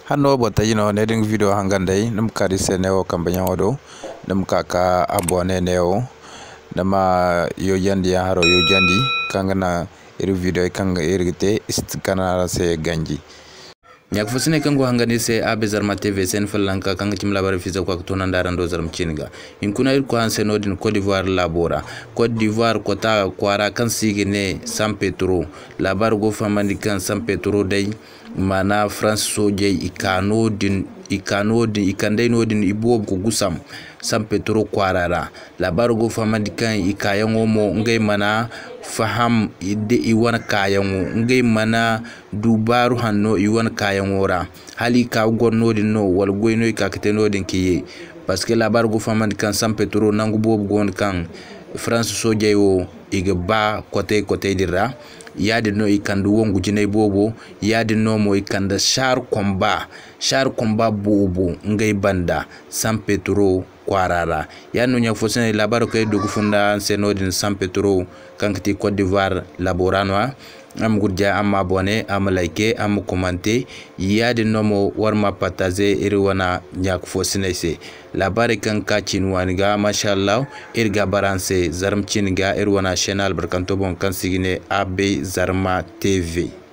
Hanno bota ne ding video hangandai num kari seneo kambanya odo num kaka abone neo nama yo yandi haro yo jandi kangana iri video kanga irigite istikana se ganji nyak fosine kango hangani se abezarma tv sen falanka kanga timla bare fiza kwa kutuna ndara ndo zarm chinga inkuna ir kwa anse nodin Côte d'Ivoire labora Côte d'Ivoire kota kwara kan sigine San Petro labar go famandi kan San Petro dai mana France soje ikandai nodin ibob ko gusam San Petro kwarara labar go famandi kan ikayango mo ngai mana faham ide iwan kayango ngai mana dubaru hanno iwan kayangora hali ka gonnodin no wal goyno ka ketenodin kiye parce que labar go famandi kan San Petro nangu bob gon kan France soje yo igba kote dira yadi no ikandu wongu jinay bobo yadi no mo ikanda char combat bobo ngay banda San Petro kwarara yanu nya fosene labaro kay dogu funda senodin San Petro kankati Côte d'Ivoire laboranoa am gudja am abonné am like am commenter yadi no mo warma partager irwana nyak fosene se labari kan ka cinwaniga mashallah irga baranse zarm cinga irwana channel barkanto bon kan sigine AB Zarma TV.